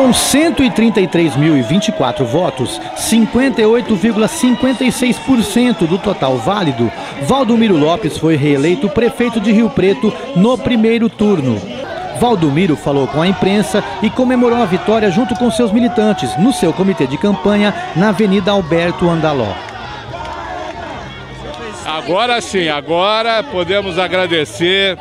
Com 133.024 votos, 58,56% do total válido, Valdomiro Lopes foi reeleito prefeito de Rio Preto no primeiro turno. Valdomiro falou com a imprensa e comemorou a vitória junto com seus militantes no seu comitê de campanha na Avenida Alberto Andaló. Agora sim, agora podemos agradecer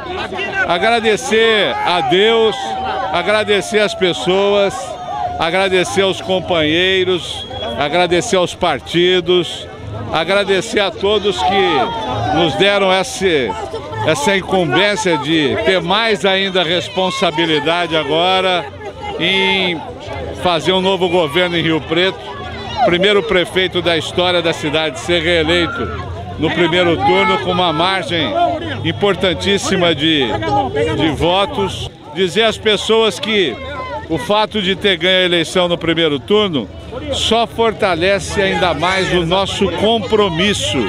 a Deus, agradecer as pessoas, agradecer aos companheiros, agradecer aos partidos, agradecer a todos que nos deram essa incumbência de ter mais ainda responsabilidade agora em fazer um novo governo em Rio Preto. Primeiro prefeito da história da cidade ser reeleito no primeiro turno com uma margem importantíssima de votos. Dizer às pessoas que o fato de ter ganho a eleição no primeiro turno só fortalece ainda mais o nosso compromisso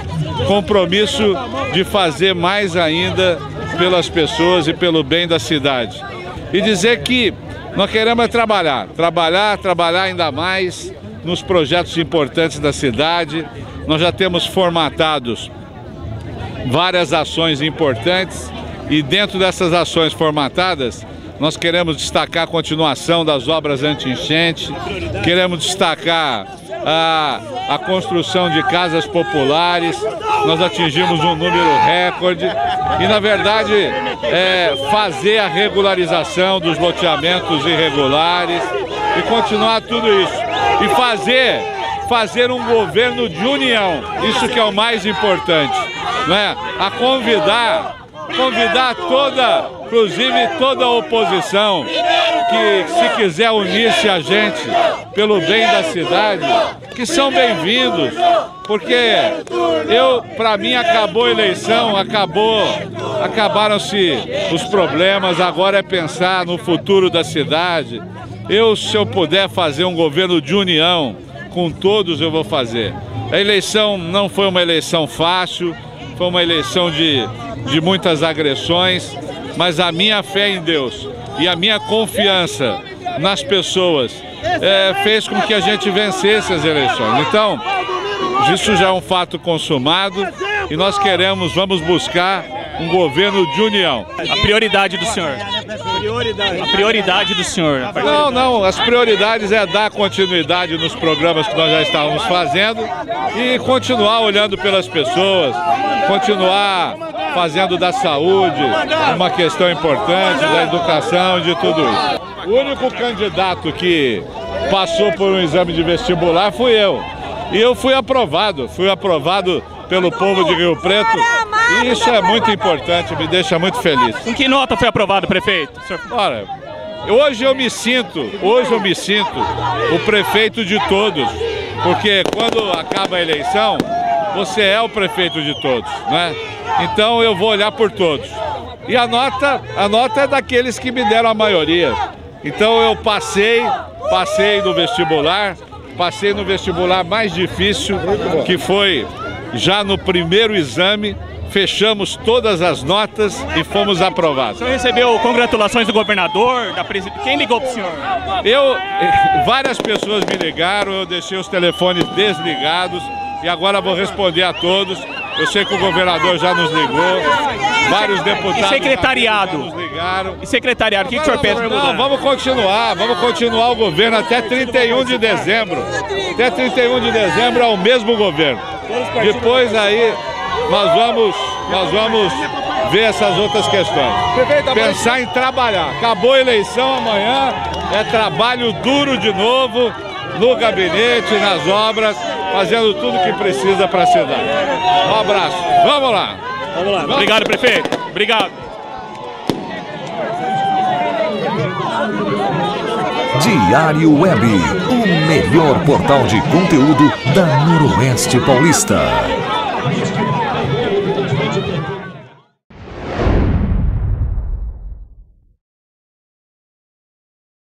de fazer mais ainda pelas pessoas e pelo bem da cidade. E dizer que nós queremos trabalhar ainda mais nos projetos importantes da cidade. Nós já temos formatados várias ações importantes e dentro dessas ações formatadas nós queremos destacar a continuação das obras anti-enchente, queremos destacar a construção de casas populares. Nós atingimos um número recorde e, na verdade, fazer a regularização dos loteamentos irregulares e continuar tudo isso. E fazer um governo de união, isso que é o mais importante, né? A convidar inclusive toda a oposição que, se quiser unir-se a gente pelo bem da cidade, que são bem-vindos, porque para mim acabou a eleição, acabaram-se os problemas, agora é pensar no futuro da cidade. Se eu puder fazer um governo de união com todos, eu vou fazer. A eleição não foi uma eleição fácil, foi uma eleição de muitas agressões, mas a minha fé em Deus e a minha confiança nas pessoas fez com que a gente vencesse as eleições. Então, isso já é um fato consumado e nós vamos buscar um governo de união. A prioridade do senhor? A prioridade do senhor? Não, as prioridades é dar continuidade nos programas que nós já estávamos fazendo e continuar olhando pelas pessoas, continuar fazendo da saúde uma questão importante, da educação, de tudo isso. O único candidato que passou por um exame de vestibular fui eu. E eu fui aprovado pelo povo de Rio Preto. E isso é muito importante, me deixa muito feliz. Com que nota foi aprovado, prefeito? Olha, hoje eu me sinto o prefeito de todos, porque quando acaba a eleição, você é o prefeito de todos, né? Então eu vou olhar por todos. E a nota é daqueles que me deram a maioria. Então eu passei no vestibular mais difícil, que foi já no primeiro exame. Fechamos todas as notas e fomos aprovados. O senhor recebeu congratulações do governador, da presidente? Quem ligou para o senhor? Várias pessoas me ligaram, eu deixei os telefones desligados e agora vou responder a todos. Eu sei que o governador já nos ligou, vários deputados. E secretariado? Já nos ligaram. E secretariado, o que o senhor pensa? Não, vamos continuar o governo até 31 de dezembro. Até 31 de dezembro é o mesmo governo. Depois aí nós vamos ver essas outras questões. Pensar em trabalhar. Acabou a eleição, amanhã é trabalho duro de novo, no gabinete, nas obras, fazendo tudo que precisa para a cidade. Um abraço. Vamos lá. Obrigado, prefeito. Obrigado. Diário Web, o melhor portal de conteúdo da Noroeste Paulista.